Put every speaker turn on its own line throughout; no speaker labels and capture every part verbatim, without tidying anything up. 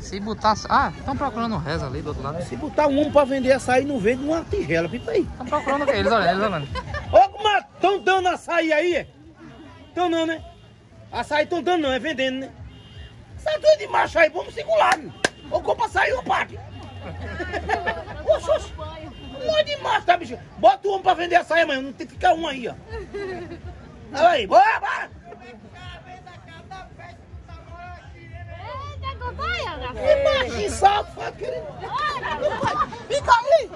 Se botar... Ah, estão procurando um reza ali do outro lado.
Se botar um homem pra vender açaí, não vende uma tigela, pipa aí.
Estão procurando o quê? Eles olhando, eles olhando.
Ô, como estão dando açaí aí? Estão não, né? Açaí estão dando não, é vendendo, né? Essa doida de macho aí, vamos segurar, né? Ou compra açaí ou parte. Oxe, oxe. Um monte de macho, tá, bicho? Bota um homem pra vender açaí amanhã, não tem que ficar um aí, ó. Olha aí, bora, bora! Que macho safado, querido! Fica aí!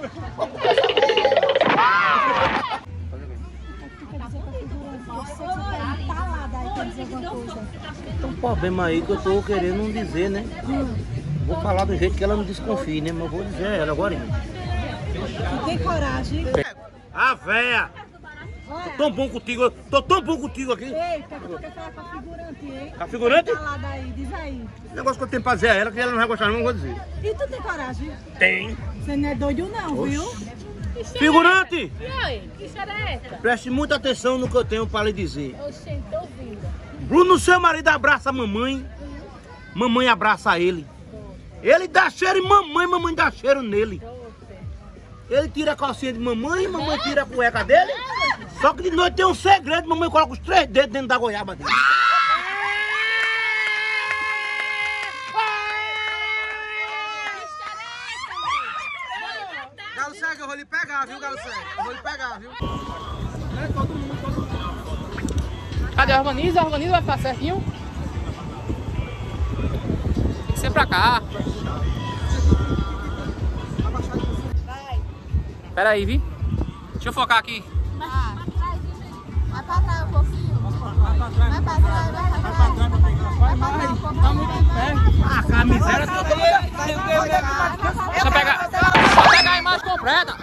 Tem um problema aí que eu tô querendo não dizer, né? Vou falar do jeito que ela não desconfie, né? Mas eu vou dizer a ela agora.
Não tem coragem.
A véia! Tô tão bom contigo, tô tão bom contigo aqui.
Eita, que tu quer falar com a figurante, hein?
A figurante?
Calada aí, diz aí.
O negócio que eu tenho pra dizer a ela, que ela não vai gostar, não vou dizer.
E tu tem coragem?
Tem.
Você não é doido não,
Oxi.
viu?
Figurante!
E aí, que história é essa?
Preste muita atenção no que eu tenho pra lhe dizer.
Oxente, tô ouvindo.
Bruno, seu marido abraça a mamãe, mamãe abraça ele. Ele dá cheiro em mamãe, mamãe dá cheiro nele. Ele tira a calcinha de mamãe, mamãe tira a cueca dele. Só que de noite tem um segredo, mamãe coloca os três dedos dentro da goiaba dele.
Galo cego, eu vou lhe pegar, viu, Galo cego? Eu vou lhe pegar, viu? Cadê? Organiza, organiza, vai ficar certinho. Tem que ser pra cá. Pera aí, vi? Deixa eu focar aqui.
Ah. Vai pra trás um pouquinho. Vai pra trás, vai pra trás. Vai mais, tá muito perto.
Ah, a miséria tá
Deixa eu pegar. Deixa eu pegar a imagem completa.